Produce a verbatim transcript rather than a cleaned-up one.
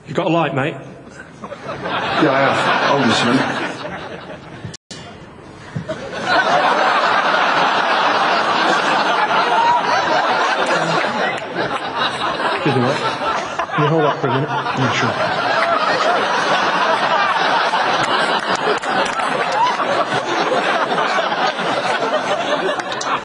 You got a light, mate? Yeah, I have. I'll listen. Excuse me, mate. Can you hold that for a minute? Yeah, sure.